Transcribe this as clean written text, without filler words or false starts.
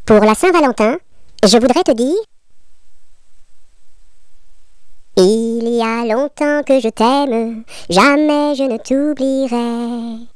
Pour la Saint-Valentin, je voudrais te dire: il y a longtemps que je t'aime, jamais je ne t'oublierai.